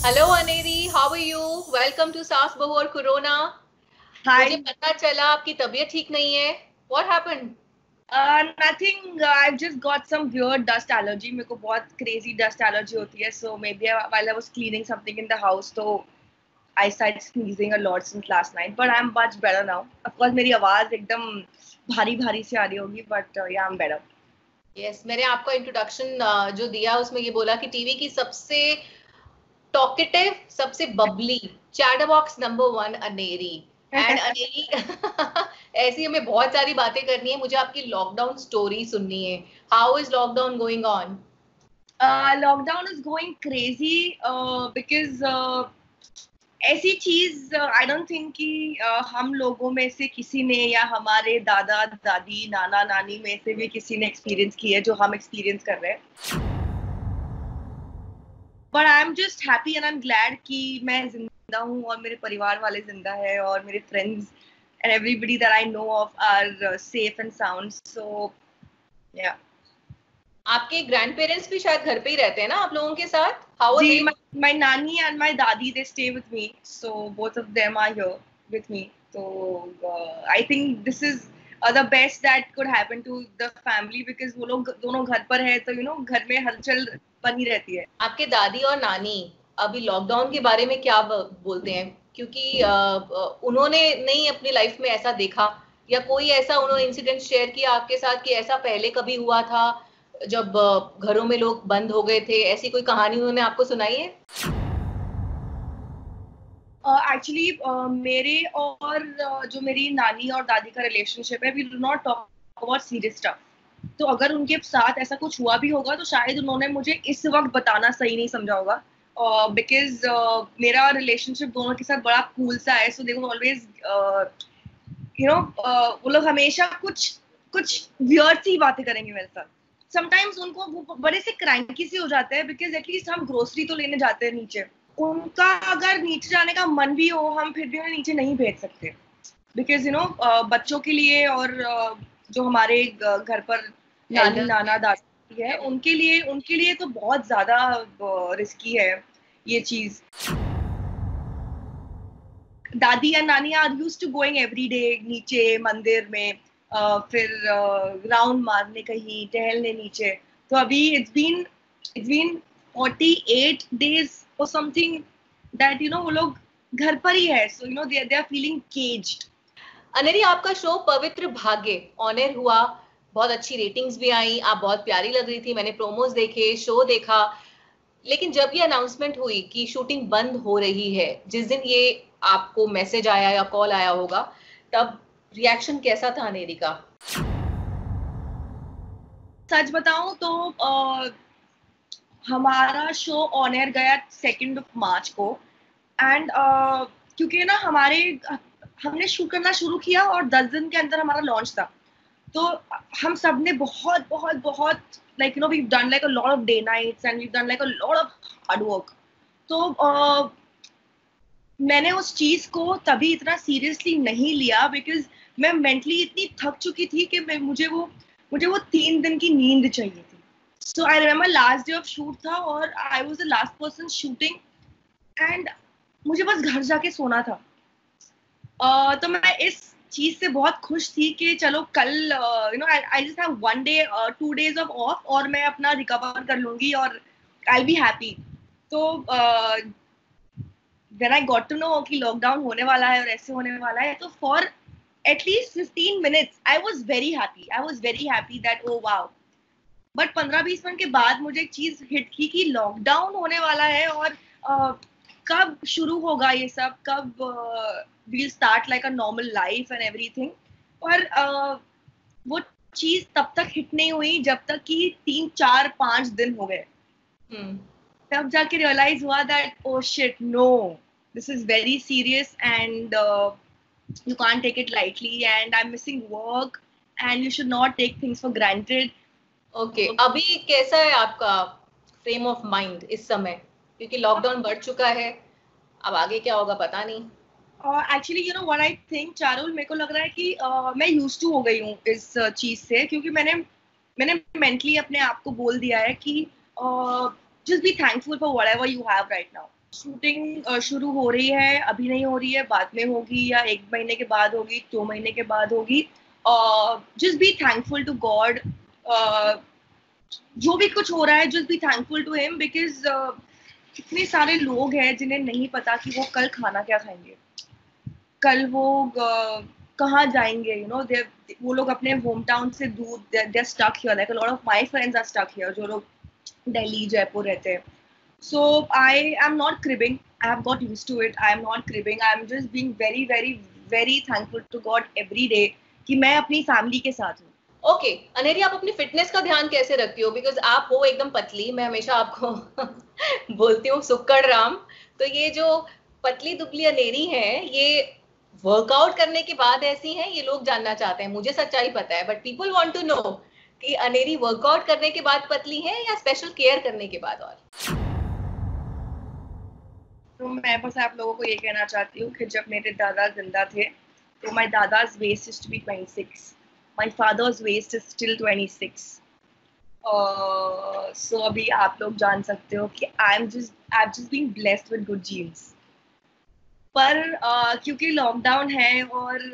Hello Aneri, how are you? Welcome to Saas Bahu और corona. मुझे Hi, पता चला आपकी तबीयत ठीक नहीं है। What happened? nothing. I've just got some weird dust allergy. मेरे को बहुत crazy dust allergy होती है. So maybe while I was cleaning something in the house, so I started sneezing a lot since last night. But I'm much better now. Of course, मेरी आवाज एकदम भारी भारी सी आ रही होगी, but yeah, I'm better. Yes, मैंने आपका introduction जो दिया उसमें ये बोला कि टीवी की सबसे टॉकेटिव, सबसे bubbly chatterbox number one Aneri. And Aneri ऐसी हमें बहुत सारी बातें करनी है। मुझे आपकी लॉकडाउन स्टोरी सुननी है। How is lockdown going on? Lockdown is going crazy because ऐसी चीज आई डोंट थिंक कि हम लोगों में से किसी ने या हमारे दादा दादी नाना नानी में से भी किसी ने एक्सपीरियंस की है जो हम एक्सपीरियंस कर रहे हैं. But I am just happy and I am glad कि मैं जिंदा हूँ और मेरे परिवार वाले जिंदा है और मेरे friends and everybody that I know of are safe and sound. So yeah. आपके ग्रैंड पेरेंट्स भी शायद घर पे ही रहते हैं ना आप लोगों के साथ? हाउ आर जी, they? my nanny and my dadi, they stay with me, so both of them are here with me. So I think this is the best that could happen to the family because वो लोग दोनों घर पर है तो घर में हलचल बनी रहती है. आपके दादी और नानी अभी लॉकडाउन के बारे में क्या बोलते हैं? क्योंकि उन्होंने नहीं अपनी लाइफ में ऐसा देखा, या कोई ऐसा उन्होंने इंसिडेंट शेयर किया आपके साथ कि ऐसा पहले कभी हुआ था जब घरों में लोग बंद हो गए थे? ऐसी कोई कहानी उन्होंने आपको सुनाई है? एक्चुअली मेरे और जो मेरी नानी और दादी का रिलेशनशिप है, we do not talk about serious stuff. तो अगर उनके साथ ऐसा कुछ हुआ भी होगा तो शायद उन्होंने मुझे इस वक्त बताना सही नहीं समझा होगा बिकॉज मेरा रिलेशनशिप दोनों के साथ बड़ा कूल सा है. सो दे वुड ऑलवेज वो लोग हमेशा कुछ कुछ वियर्ड सी बातें करेंगे मेरे साथ. समटाइम्स उनको वो बड़े से क्रैंकी से हो जाते हैं बिकॉज एटलीस्ट हम ग्रोसरी तो लेने जाते हैं नीचे. उनका अगर नीचे जाने का मन भी हो हम फिर भी उन्हें नीचे नहीं भेज सकते बिकॉज बच्चों के लिए और जो हमारे घर पर नानी एल्डर्स नाना दादी है उनके लिए तो बहुत ज्यादा रिस्की है ये चीज. दादी या नानी are used to going every day नीचे मंदिर में फिर राउंड मारने कहीं टहलने नीचे. तो अभी it's been 48 days or something that वो लोग घर पर ही है. सो they are feeling caged. Aneri, आपका शो पवित्र भाग्य ऑन एयर हुआ, बहुत अच्छी रेटिंग्स भी आई, आप बहुत प्यारी लग रही थी, मैंने प्रोमोज देखे, शो देखा। लेकिन जब ये अनाउंसमेंट हुई कि शूटिंग बंद हो रही है, जिस दिन ये आपको मैसेज आया या कॉल आया होगा, तब रिएक्शन कैसा था अनेरी का? सच बताऊं तो हमारा शो ऑन एयर गया 2 मार्च को. एंड क्योंकि हमने शूट करना शुरू किया और 10 दिन के अंदर हमारा लॉन्च था. तो हम सब ने बहुत बहुत बहुत we done like a lot of day nights and we done like a lot of hard work. तो मैंने उस चीज को तभी इतना सीरियसली नहीं लिया बिकॉज मैं मेंटली इतनी थक चुकी थी कि मुझे वो 3 दिन की नींद चाहिए थी. So I remember last day of shoot था और I was the last person shooting and मुझे बस घर जाके सोना था. तो मैं इस चीज से बहुत खुश थी कि चलो कल I just have 1 day 2 days off off और मैं अपना रिकवर कर लूंगी और आई बी हैप्पी. तो when I got to know कि लॉकडाउन होने वाला है और ऐसे होने वाला है तो for at least 15 minutes I was very happy that oh wow. But 15-20 minute के बाद मुझे एक चीज हिट की कि लॉकडाउन होने वाला है और कब शुरू होगा ये सब, कब we'll start like a normal life and everything. और वो चीज तब तक हिट नहीं हुई जब तक कि 3-4-5 दिन हो गए. तब जाके रियलाइज हुआ that oh shit no, this is very serious and you can't take it lightly and I'm missing work and you should not take things for granted. Okay, अभी कैसा है आपका फ्रेम ऑफ माइंड इस समय? क्योंकि lockdown बढ़ चुका है, अब आगे क्या होगा पता नहीं. Actually what I think Charul, मेरे को लग रहा है कि मैं यूज्ड टू हो गई हूँ इस चीज से क्योंकि मैंने मेंटली अपने आप को बोल दिया है कि just be thankful for whatever you have right now. Shooting शुरू हो रही है, अभी नहीं हो रही है, बाद में होगी या 1 महीने के बाद होगी, 2 महीने के बाद होगी. Just be thankful to God. जो भी कुछ हो रहा है, just be thankful to him, because कितने सारे लोग हैं जिन्हें नहीं पता कि वो कल खाना क्या खाएंगे, कल वो कहाँ जाएंगे. यू नो, वो लोग अपने होम टाउन से दूर, they stuck here. Like a lot of my friends are stuck here, जो लोग दिल्ली, जयपुर रहते हैं. So I am not cribbing. I have got used to it. I am not cribbing. I am just being very, very, very thankful to God every day कि मैं अपनी family के साथ हूँ. ओके अनेरी, आप अपनी फिटनेस का ध्यान कैसे रखती हो? बिकॉज आप हो एकदम पतली, मैं हमेशा आपको बोलती हूँ सुक्कड़ राम. तो ये जो पतली दुबली अनेरी है, ये वर्कआउट करने के बाद ऐसी हैं? ये लोग जानना चाहते हैं. मुझे सच्चाई पता है, but people want to know कि अनेरी वर्कआउट करने के बाद पतली है या स्पेशल केयर करने के बाद. और तो मैं बस आप लोगों को ये कहना चाहती हूँ कि जब मेरे दादा जिंदा थे, तो my dada's waist used to be 26. My father's waist is still 26. So अभी आप लोग जान सकते हो कि I've just been blessed with good genes. पर क्योंकि लॉकडाउन है और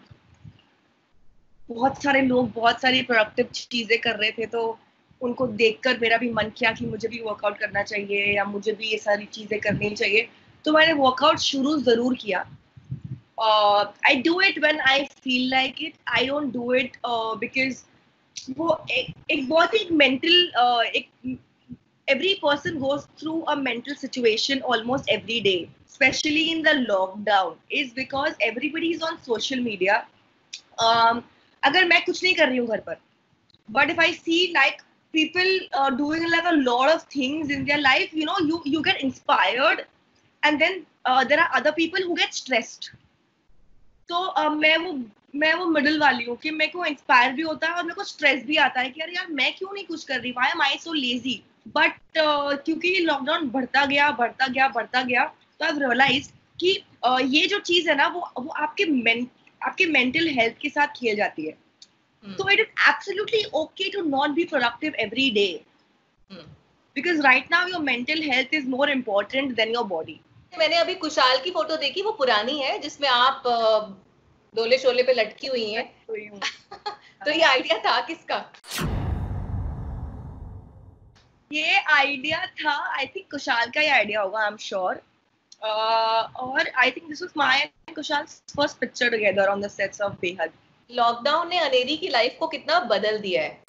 बहुत सारे लोग बहुत सारी प्रोडक्टिव चीजें कर रहे थे, तो उनको देखकर मेरा भी मन किया कि मुझे भी वर्कआउट करना चाहिए या मुझे भी ये सारी चीजें करनी चाहिए. तो मैंने वर्कआउट शुरू जरूर किया. I do it when I feel like it. I don't do it because वो एक बहुत ही मेंटल, एक every person goes through a mental situation almost every day, especially in the lockdown, is because everybody is on social media. अगर मैं कुछ नहीं कर रही हूँ घर पर, but if I see like people doing like a lot of things in their life, you know, you get inspired, and then there are other people who get stressed. तो मैं वो मिडिल वाली हूँ कि मेरे को इंस्पायर भी होता है और मेरे को स्ट्रेस भी आता है कि यार मैं क्यों नहीं कुछ कर रही, why am I so lazy. But क्योंकि ये लॉकडाउन बढ़ता गया, तो आई रियलाइज कि ये जो चीज है ना, वो आपके मेंटल हेल्थ के साथ खेल जाती है. So it is absolutely okay to not be productive every day. Because right now your mental health is more important than your body. मैंने अभी कुशाल की फोटो देखी, वो पुरानी है, जिसमें आप डोले शोले पे लटकी हुई हैं. तो ये आइडिया था किसका? ये आइडिया था, आई थिंक कुशाल का ही आइडिया होगा, आई एम श्योर. और I think this was my and Kushal's first picture together on the sets of Beyhadh. Lockdown ने अनेरी की लाइफ को कितना बदल दिया है?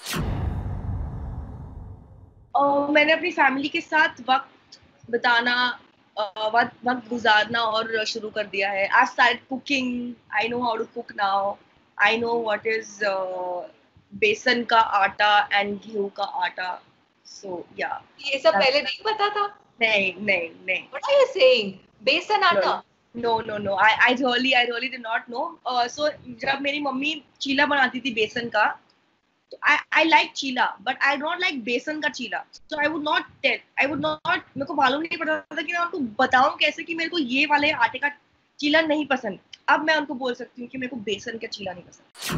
मैंने अपनी फैमिली के साथ वक्त बिताना, वक्त गुजारना और शुरू कर दिया है. I started cooking. I know how to cook now. I know what is बेसन का आटा एंड गेहूं का आटा. सो या, ये सब पहले नहीं पता था? नहीं. What are you saying? बेसन आटा? No. I really did not know. So जब मेरी मम्मी चीला बनाती थी बेसन का, तो I like cheela, but I don't like बेसन का चीला. So I would not, मेरे को मालूम नहीं पड़ता था कि मैं उनको बताऊं कैसे कि मेरे को ये वाले आटे का चीला नहीं पसंद. अब मैं उनको बोल सकती हूँ कि मेरे को बेसन का चीला नहीं पसंद.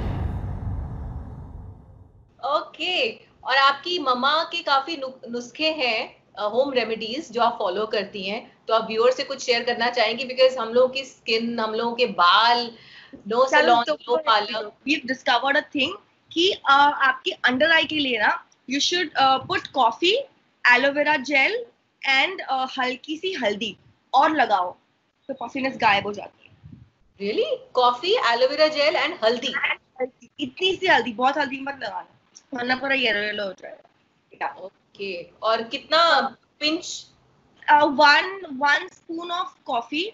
ओके. और आपकी मम्मा के काफी नुस्खे हैं, होम रेमेडीज, जो आप फॉलो करती हैं, तो आप व्यूअर से कुछ शेयर करना चाहेंगी? बिकॉज हम लोगों की स्किन, हम लोगों के बाल, no salon, no parlour. We discovered a thing कि आपके अंडर आई के लिए ना, you should put coffee, aloe vera gel and हल्की सी हल्दी और लगाओ, तो पफिनेस गायब हो जाती है. Really? Coffee, aloe vera gel and हल्दी? इतनी सी हल्दी, बहुत हल्दी मत लगाना, वरना पूरा येलो हो जाएगा. ओके. और कितना pinch? one spoon of coffee,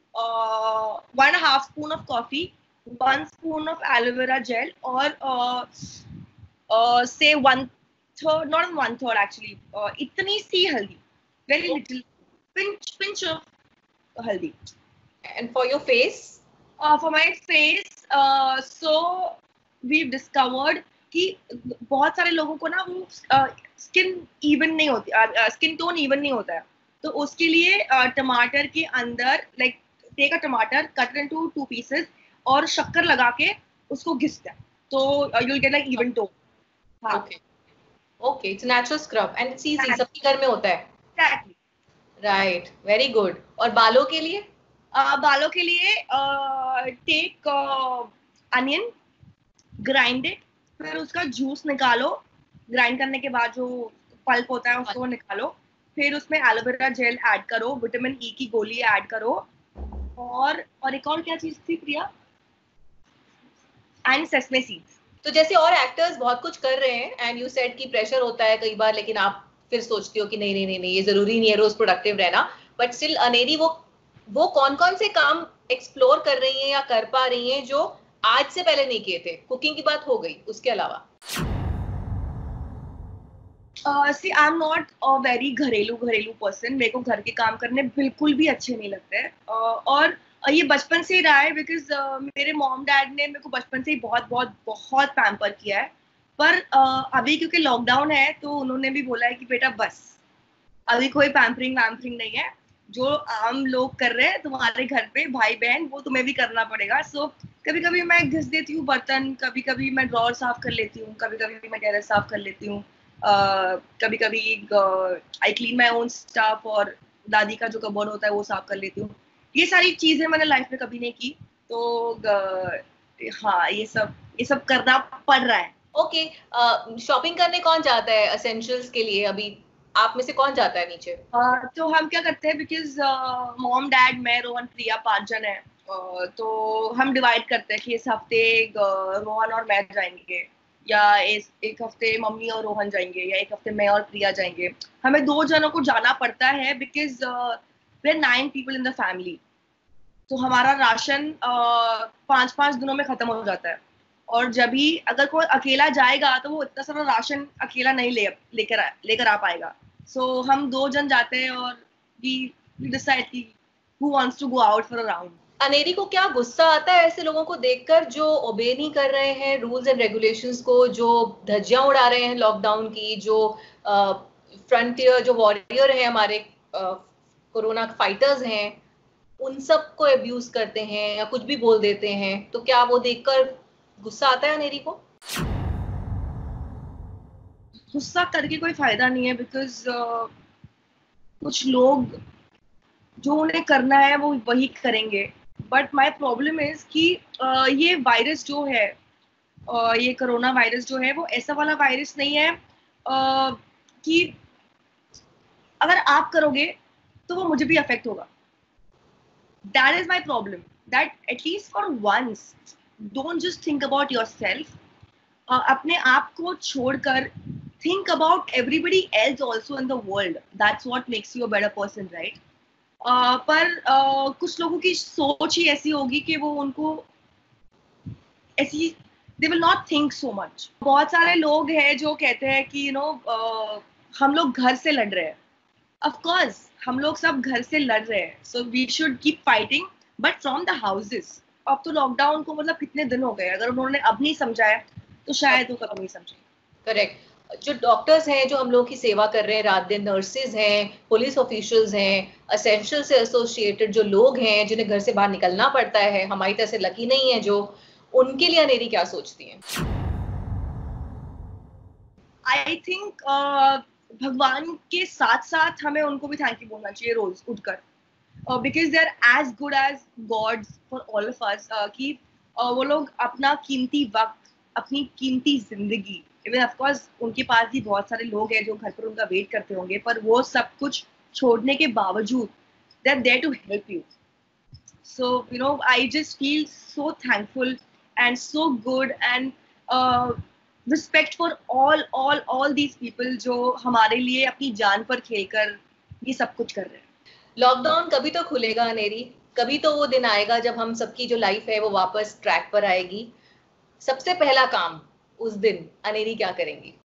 1.5 spoon of coffee, 1 spoon of aloe vera gel, or say 1/3, not 1/3 actually, itni si haldi, very little, pinch of haldi. And for your face? For my face, so we've discovered कि बहुत सारे लोगों को ना वो skin even नहीं होती, skin tone even नहीं होता है. तो उसके लिए टमाटर के अंदर, लाइक टेक अ टमाटर, कट इनटू 2 पीसेस और शक्कर लगा के उसको घिसते हैं, तो you will get like even tone. Okay. It's natural scrub and it's easy, सबके घर में होता है. एग्जैक्टली. Right, very good. और बालों के लिए? बालों के लिए टेक अनियन, ग्राइंड इट, फिर उसका जूस निकालो, ग्राइंड करने के बाद जो पल्प होता है उसको निकालो, फिर उसमें एलोवेरा जेल ऐड करो, विटामिन ई की गोली ऐड करो, और एक और क्या चीज थी प्रिया, एंड सेसमे सीड्स। तो जैसे और एक्टर्स बहुत कुछ कर रहे हैं एंड यू सेड कि प्रेशर होता है कई बार, लेकिन आप फिर सोचती हो कि नहीं नहीं नहीं नहीं, ये जरूरी नहीं है रोज प्रोडक्टिव रहना, बट स्टिल अनेरी वो कौन कौन से काम एक्सप्लोर कर रही हैं या कर पा रही हैं जो आज से पहले नहीं किए थे? कुकिंग की बात हो गई, उसके अलावा? See I am not a very घरेलू पर्सन, मेरे को घर के काम करने बिल्कुल भी अच्छे नहीं लगते। और ये बचपन से ही रहा है, बिकॉज मेरे मॉम डैड ने मेरे को बचपन से ही बहुत बहुत बहुत पैम्पर किया है। पर अभी क्योंकि लॉकडाउन है तो उन्होंने भी बोला है कि बेटा बस, अभी कोई पैम्परिंग वैम्परिंग नहीं है, जो आम लोग कर रहे हैं तुम्हारे घर पे भाई बहन, वो तुम्हें भी करना पड़ेगा। सो कभी कभी मैं घिस देती हूँ बर्तन, कभी कभी मैं ड्रॉर साफ कर लेती हूँ, कभी कभी मैं टेरेस साफ कर लेती हूँ, कभी कभी I clean my own stuff, और दादी का जो कबर्ड होता है वो साफ कर लेती हूँ। ये सारी चीजें मैंने लाइफ में कभी नहीं की, तो हाँ, ये सब करना पड़ रहा है। ओके, शॉपिंग करने कौन जाता है एसेंशियल्स के लिए? अभी आप में से कौन जाता है नीचे? तो हम क्या करते हैं, बिकॉज मॉम डैड मैं रोहन प्रिया 5 जन है, तो हम डिवाइड करते हैं कि इस हफ्ते रोहन और मैं जाएंगे, या एक हफ्ते मम्मी और रोहन जाएंगे, या एक हफ्ते मैं और प्रिया जाएंगे। हमें 2 जनों को जाना पड़ता है, because we 9 people in the family, तो हमारा राशन 5-5 दिनों में खत्म हो जाता है। और जब भी अगर कोई अकेला जाएगा तो वो इतना सारा राशन अकेला नहीं लेकर आ पाएगा। सो हम 2 जन जाते हैं, और वी डिसाइड कि who wants to go out for a round. Aneri को क्या गुस्सा आता है ऐसे लोगों को देखकर जो ओबे नहीं कर रहे हैं रूल्स एंड रेगुलेशंस को, जो धज्जियां उड़ा रहे हैं लॉकडाउन की, जो फ्रंटियर जो वॉरियर हैं हमारे, कोरोना फाइटर्स हैं, उन सब को अब्यूज करते हैं या कुछ भी बोल देते हैं, तो क्या वो देखकर गुस्सा आता है अनेरी को? गुस्सा करके कोई फायदा नहीं है, बिकॉज कुछ लोग जो उन्हें करना है वो वही करेंगे। बट माई प्रॉब्लम इज कि ये वायरस जो है, ये कोरोना वायरस जो है वो ऐसा वाला वायरस नहीं है कि अगर आप करोगे तो वो मुझे भी अफेक्ट होगा। That is my problem, that at least for once don't just think about your self, अपने आप को छोड़कर think about everybody else also in the world. That's what makes you a better person, right? पर कुछ लोगों की सोच ही ऐसी होगी कि वो उनको ऐसी, they will not think so much. बहुत सारे लोग हैं जो कहते हैं कि हम लोग घर से लड़ रहे हैं। Of course, हम लोग सब घर से लड़ रहे हैं, so we should keep fighting, but from the houses. अब तो लॉकडाउन को मतलब कितने दिन हो गए, अगर उन्होंने अब नहीं समझाया तो शायद वो कभी नहीं समझे। करेक्ट। जो डॉक्टर्स हैं जो हम लोग की सेवा कर रहे हैं रात दिन, नर्सेज हैं, पुलिस ऑफिशियल्स हैं, असेंशियल से एसोसिएटेड जो लोग हैं जिन्हें घर से बाहर निकलना पड़ता है, हमारी तरह से लकी नहीं है जो, उनके लिए अनेरी क्या सोचती हैं? आई थिंक भगवान के साथ साथ हमें उनको भी थैंक यू बोलना चाहिए रोज उठकर, because they are as good as gods for all of us, कि वो लोग अपना कीमती वक्त, अपनी कीमती जिंदगी, इवन ऑफ कोर्स उनके पास भी बहुत सारे लोग हैं जो घर पर उनका वेट करते होंगे, पर वो सब कुछ छोड़ने के बावजूद they are there to help you. So I just feel so thankful and so good, and respect for all these people जो हमारे लिए अपनी जान पर खेलकर ये सब कुछ कर रहे हैं। लॉकडाउन कभी तो खुलेगा अनेरी, कभी तो वो दिन आएगा जब हम सबकी जो लाइफ है वो वापस ट्रैक पर आएगी। सबसे पहला काम उस दिन अनेरी क्या करेंगी?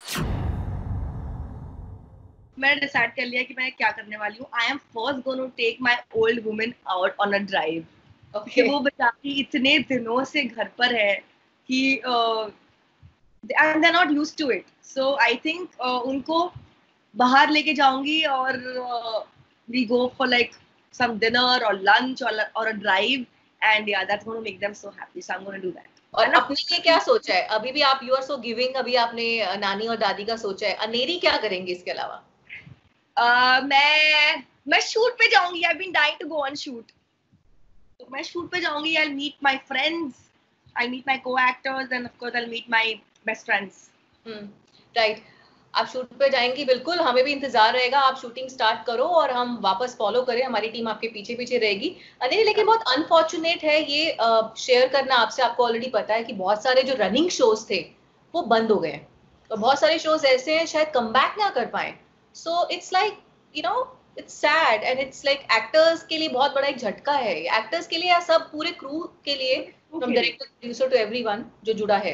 मैंने डिसाइड कर लिया कि मैं क्या करने वाली हूँ। I am first going to take my old woman out on a drive. कि वो बेचारी इतने दिनों से घर पर है कि and they're not used to it, so I think उनको बाहर लेके जाऊंगी, और we go for like some dinner or lunch or a drive, and yeah, that's going to make them so happy, so I'm going to do that. और अपने लिए क्या सोचा है? अभी भी आप यू आर सो गिविंग, अभी आपने नानी और दादी का सोचा है, अनेरी क्या करेंगे इसके अलावा? मैं शूट पे जाऊंगी, I been dying to go on shoot. तो मैं शूट पे जाऊंगी, I meet my friends, I meet my co actors and of course I meet my best friends. Right, आप शूट पे जाएंगी, बिल्कुल हमें भी इंतजार रहेगा। आप शूटिंग स्टार्ट करो और हम वापस फॉलो करें, हमारी टीम आपके पीछे पीछे रहेगी। अनिल, लेकिन बहुत अनफॉर्चुनेट है ये शेयर करना आपसे, आपको ऑलरेडी पता है कि बहुत सारे जो रनिंग शोज थे वो बंद हो गए, और बहुत सारे शोज ऐसे हैं शायद कम बैक ना कर पाए। So it's like you know it's sad and it's like actors के लिए बहुत बड़ा एक झटका है, एक्टर्स के लिए या सब पूरे क्रू के लिए, from director producer to everyone जो जुड़ा है।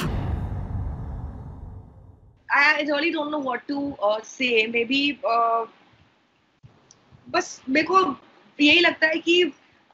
I really don't know what to say. Maybe बस मेरे को यही लगता है कि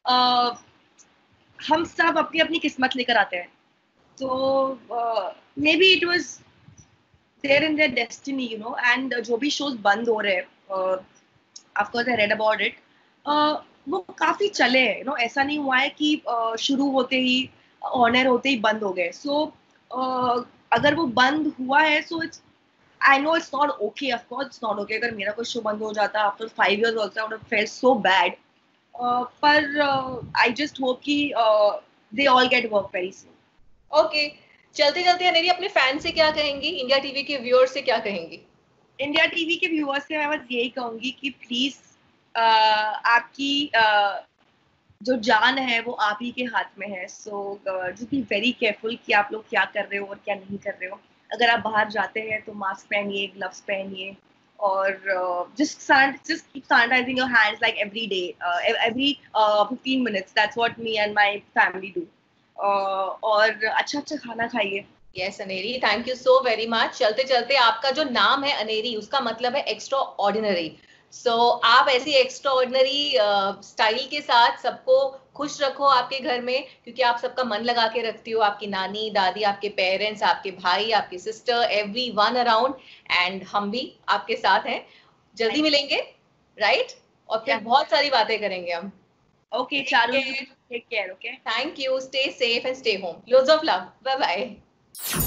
हम सब अपनी अपनी किस्मत लेकर आते हैं, तो maybe it was there in their destiny, you know. And जो भी शोज बंद हो रहे हैं, of course I read about it, वो काफी चले हैं, यू नो। ऐसा नहीं हुआ है कि शुरू होते ही, ऑनर होते ही बंद हो गए। सो अगर वो बंद हुआ है, so it's, I know it's not okay. Of course, it's not okay. अगर मेरा कोई शो बंद हो जाता after 5 years also, I would have felt so bad. पर I just hope कि they all get work very soon. Okay, चलते चलते अनेरी अपने फैन से क्या कहेंगी, इंडिया टीवी के व्यूअर्स से क्या कहेंगी? इंडिया टीवी के व्यूअर्स से मैं बस यही कहूंगी कि प्लीज आपकी जो जान है वो आप ही के हाथ में है। So just be very careful कि आप लोग क्या कर रहे हो और क्या नहीं कर रहे हो। अगर आप बाहर जाते हैं तो मास्क पहनिए, ग्लव्स पहनिए, और just keep sanitizing your hands like every day, every 15 minutes. That's what me and my family do. और अच्छा अच्छा खाना खाइए। Yes Aneri, thank you so very much. चलते चलते आपका जो नाम है अनेरी, उसका मतलब है एक्स्ट्रा ऑर्डिनरी। सो आप ऐसी एक्स्ट्रा ऑर्डिनरी स्टाइल के साथ सबको खुश रखो आपके घर में, क्योंकि आप सबका मन लगा के रखती हो, आपकी नानी दादी, आपके पेरेंट्स, आपके भाई, आपकी सिस्टर, एवरीवन अराउंड, एंड हम भी आपके साथ हैं। जल्दी मिलेंगे, राइट? और फिर बहुत सारी बातें करेंगे हम। Okay Charu, take care. Okay, thank you, stay safe and stay home, loads of love, bye bye.